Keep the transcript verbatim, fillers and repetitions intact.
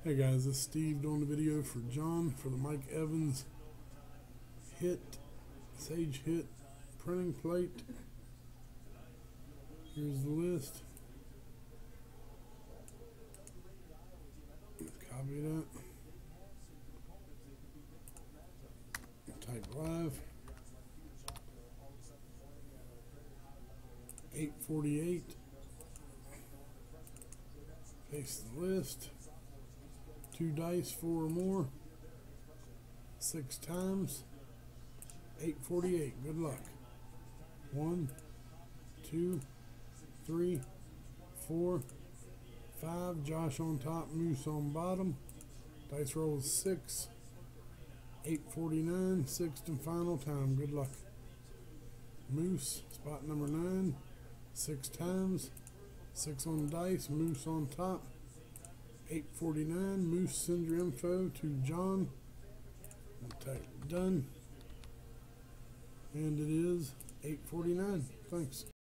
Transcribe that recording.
Hey guys, this is Steve doing the video for John for the Mike Evans hit, Sage hit printing plate. Here's the list. Copy that. Type live. eight forty-eight. Paste the list. Two dice, four or more. Six times. eight forty-eight. Good luck. One, two, three, four, five. Josh on top, Moose on bottom. Dice roll is six. eight forty-nine. Sixth and final time. Good luck. Moose, spot number nine. Six times. Six on the dice. Moose on top. eight forty-nine. Moose, send your info to John. We'll type done. And it is eight forty-nine. Thanks.